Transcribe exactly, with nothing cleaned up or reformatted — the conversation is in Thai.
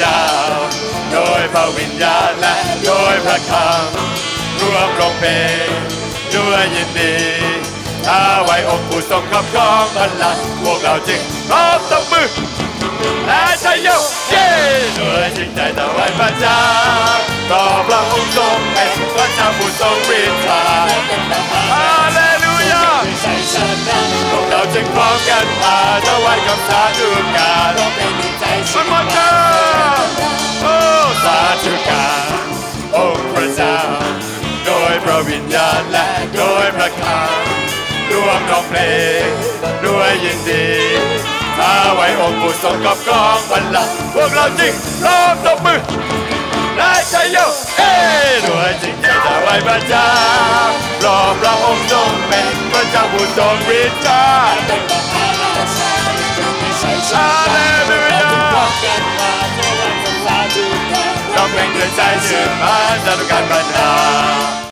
เจ้าโดยพระวิญญาณและโดยพระคำร่วมร้องเพลงด้วยยินดีถ้าไว้องค์ผู้ทรงครอบครองบัลลังก์พวกเราจึงพร้อมตบมือและชัยโยเย้ด้วยจริงใจถวายพระเจ้าต่อพระองค์ทรงเป็นพระเจ้าผู้ทรงฤทธาฮาเลลูยาพวกเราจึงพร้อมกันมาถวายคำสาธุการมันมาเจ้าโอ้สาธุการองค์พระเจ้าโดยพระวิญญาณและโดยพระคำร่วมร้องเพลงด้วยยินดีถ้าไว้องค์ผู้ทรงครอบครองบัลลังก์พวกเราจึงพร้อมตบมือและชัยโยเอ้ด้วยจริงใจถวายพระเจ้ารอพระองค์ทรงเป็นพระเจ้าผู้ทรงฤทธาฮาเลลูยาต้องเป็นด้วยใจชื่นมา